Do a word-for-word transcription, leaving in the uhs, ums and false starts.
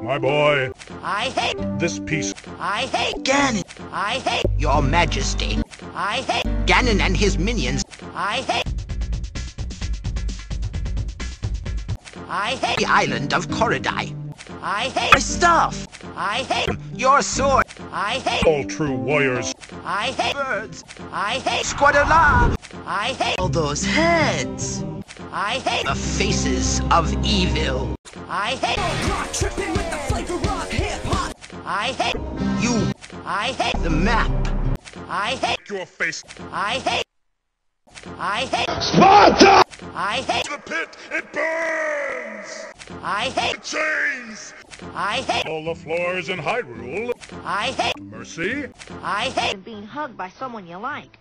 My boy. I hate This piece. I hate Ganon, I hate Your Majesty. I hate Ganon and his minions. I hate I hate The island of Korodai. I hate My staff. I hate Your sword. I hate All true warriors. I hate Birds. I hate Squadala. I hate All those heads. I hate The faces of evil. I hate Rock tripping with the flavor of hip hop. I hate You. I hate The map. I hate Your face. I hate I hate Sparta! I hate The pit, it burns! I hate Chains! I hate All the floors in Hyrule. I hate Mercy. I hate and being hugged by someone you like.